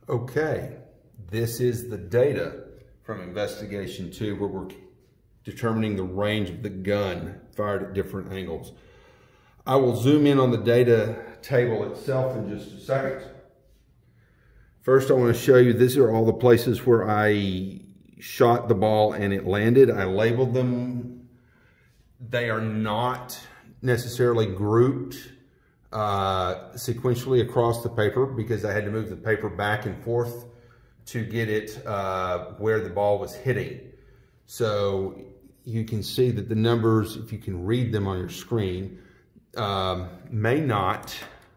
Okay, this is the data from investigation 2 where we're determining the range of the gun fired at different angles. I will zoom in on the data table itself in just a second. First, I want to show you, these are all the places where I shot the ball and it landed. I labeled them. They are not necessarily grouped sequentially across the paper because I had to move the paper back and forth to get it where the ball was hitting. So you can see that the numbers, if you can read them on your screen, may not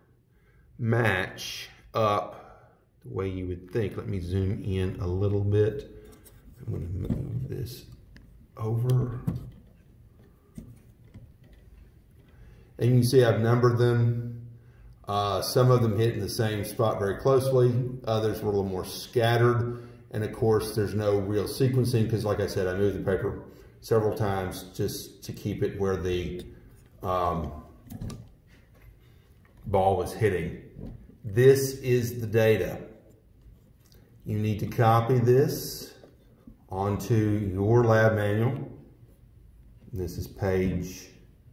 match up the way you would think. Let me zoom in a little bit. I'm going to move this over. And you can see I've numbered them. Some of them hit in the same spot very closely. Others were a little more scattered. And of course, there's no real sequencing because, like I said, I moved the paper several times just to keep it where the ball was hitting. This is the data. You need to copy this onto your lab manual. This is page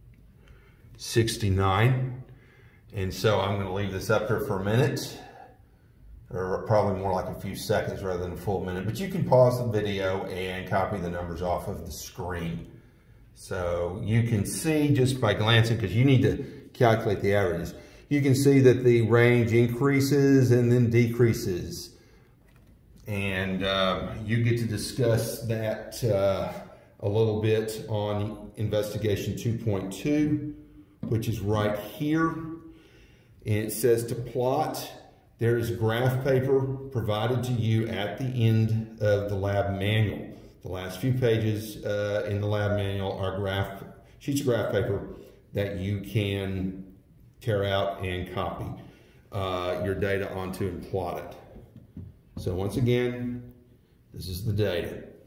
69. And so I'm going to leave this up here for a minute, or probably more like a few seconds rather than a full minute. But you can pause the video and copy the numbers off of the screen. So you can see just by glancing, because you need to calculate the averages, you can see that the range increases and then decreases. And you get to discuss that a little bit on investigation 2.2, which is right here. And it says to plot. There is graph paper provided to you at the end of the lab manual. The last few pages in the lab manual are sheets of graph paper that you can tear out and copy your data onto and plot it. So once again, this is the data.